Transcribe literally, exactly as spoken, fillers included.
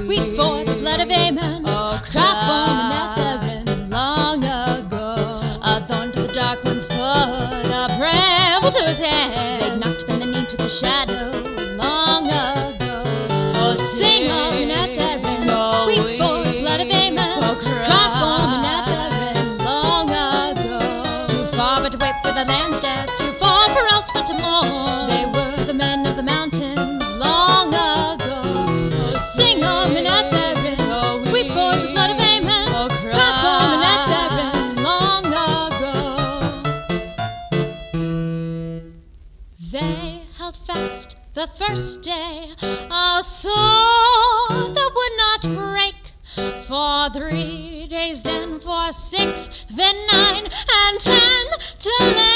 weep for the blood of Amen, oh, cry for Manetheren long ago. A thorn to the dark one's foot, a bramble to his head. They knocked him in the knee to the shadow long ago. Oh, sing, oh Manetheren, oh, weep for the blood of Amen, oh, cry, cry for Manetheren long ago. Too far but to wait for the land's death, too far for else but to mourn. They were the men of the mountains long ago. Oh, sing, oh Manetheren, oh, weep for the blood of Amen, oh, cry, cry for Manetheren long ago. They held fast the first day a sword that would not break. For three days, then for six, then nine and ten, till